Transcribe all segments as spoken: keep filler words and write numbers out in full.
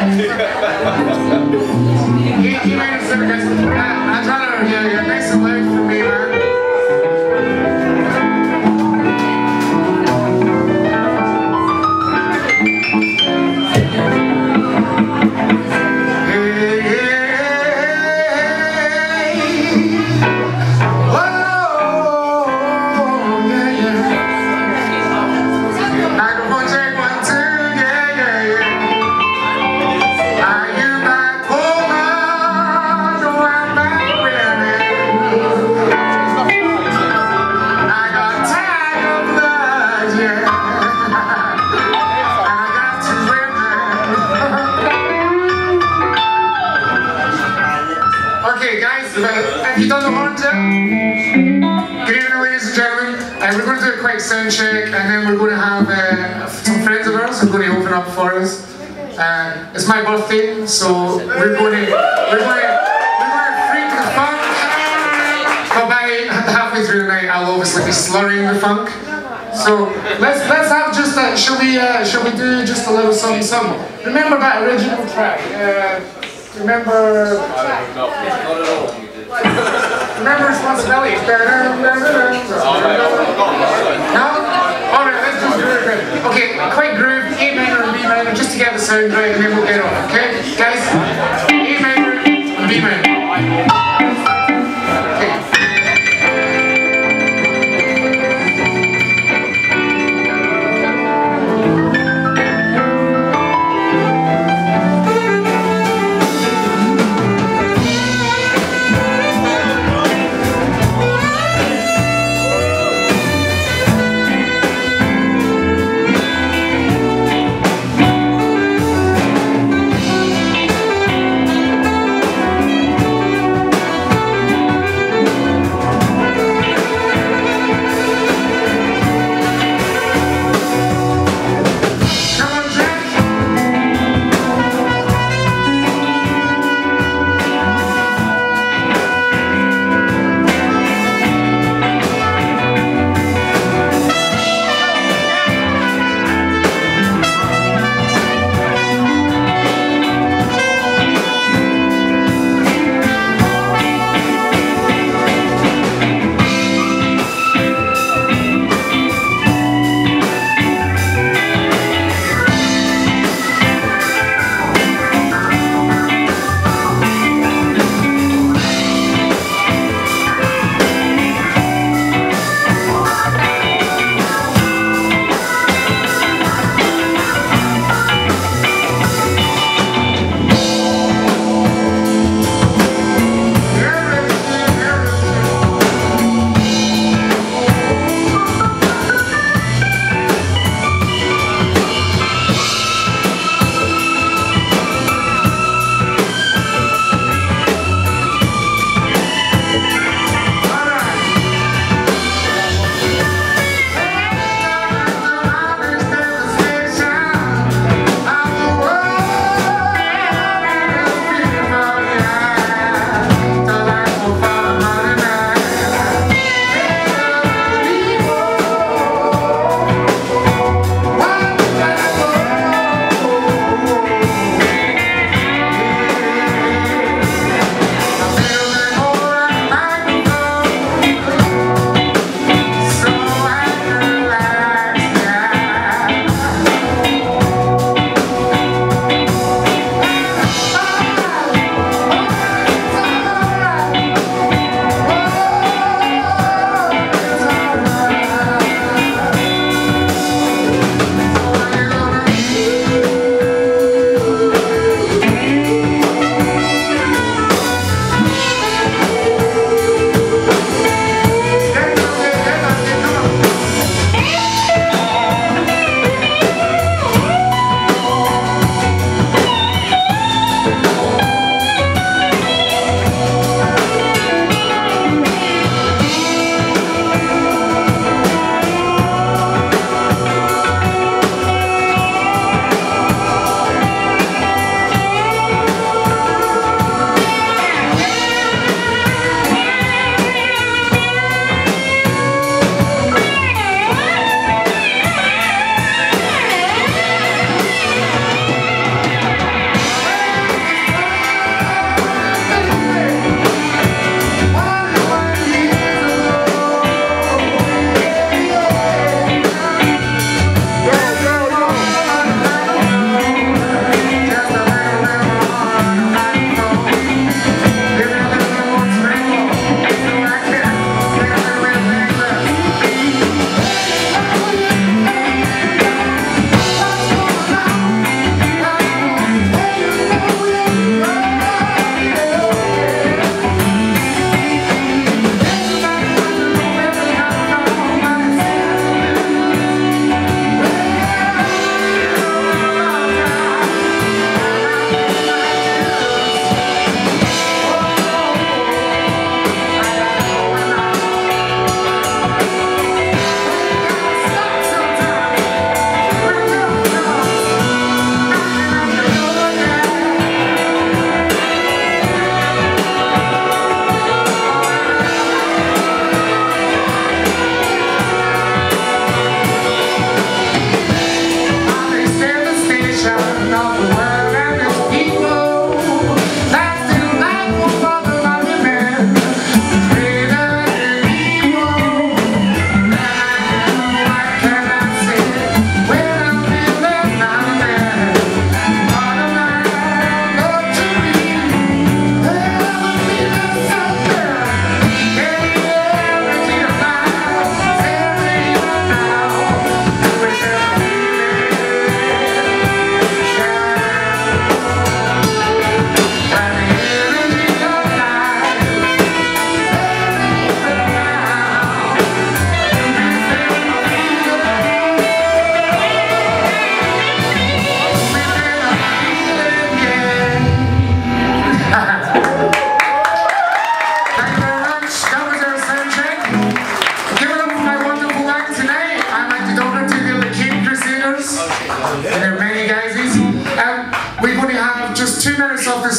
E minor seven, guys. Uh, I'm trying to, yeah, yeah, nice and loud for me, man. Have you done the horns yet? Good evening, ladies and gentlemen. Uh, we're going to do a quick sound check, and then we're going to have uh, some friends of ours who are going to open up for us. Uh, it's my birthday, so we're going to we're going to we're going to freak the funk. But by halfway through the night, I'll obviously be slurring the funk. So let's let's have just a. Shall we uh, shall we do just a little something something? Remember that original track? Uh, remember? No, not at all. Remember responsibility. No? Alright, let's just groove it. Okay, quick groove, A minor and B minor, just to get the sound right, and then we'll get on. Okay? Guys? A minor and B minor.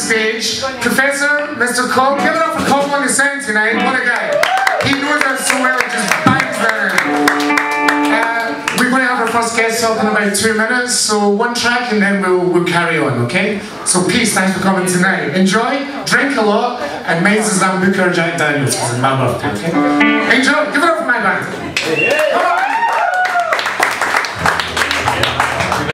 stage. Professor, Mister Cole, give it up for Cole on the sound tonight. What a guy. He knows us so well, he just bangs that in. Uh, we're going to have our first guest up in about two minutes, so one track and then we'll, we'll carry on, okay? So peace, thanks for coming tonight. Enjoy, drink a lot, and mine's the Zambuca Jack Daniels, because it's my birthday, okay? Enjoy, give it up for my band.